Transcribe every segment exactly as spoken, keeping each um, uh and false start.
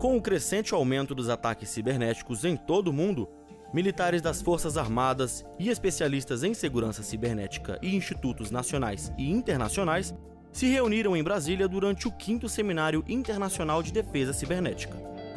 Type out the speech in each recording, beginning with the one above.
Com o crescente aumento dos ataques cibernéticos em todo o mundo, militares das Forças Armadas e especialistas em segurança cibernética e institutos nacionais e internacionais se reuniram em Brasília durante o quinto Seminário Internacional de Defesa Cibernética.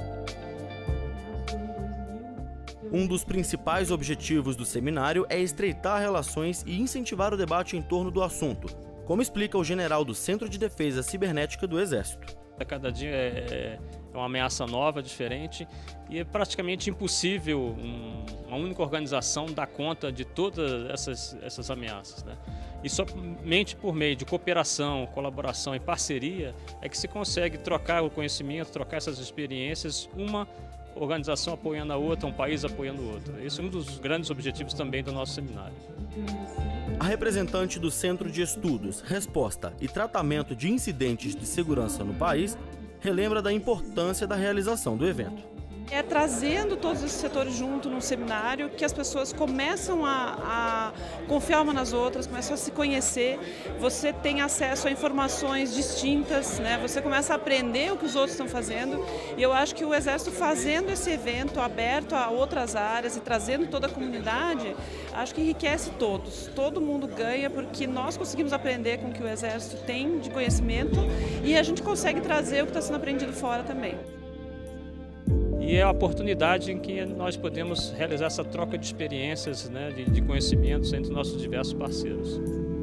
Um dos principais objetivos do seminário é estreitar relações e incentivar o debate em torno do assunto, como explica o general do Centro de Defesa Cibernética do Exército. Cada dia é uma ameaça nova, diferente, e é praticamente impossível um, uma única organização dar conta de todas essas, essas ameaças, né? E somente por meio de cooperação, colaboração e parceria é que se consegue trocar o conhecimento, trocar essas experiências, uma organização apoiando a outra, um país apoiando o outro. Esse é um dos grandes objetivos também do nosso seminário. A representante do Centro de Estudos, Resposta e Tratamento de Incidentes de Segurança no país relembra da importância da realização do evento. É trazendo todos esses setores junto num seminário que as pessoas começam a, a confiar uma nas outras, começam a se conhecer, você tem acesso a informações distintas, né? Você começa a aprender o que os outros estão fazendo, e eu acho que o Exército fazendo esse evento aberto a outras áreas e trazendo toda a comunidade, acho que enriquece todos, todo mundo ganha porque nós conseguimos aprender com o que o Exército tem de conhecimento e a gente consegue trazer o que está sendo aprendido fora também. E é a oportunidade em que nós podemos realizar essa troca de experiências, né, de, de conhecimentos entre nossos diversos parceiros.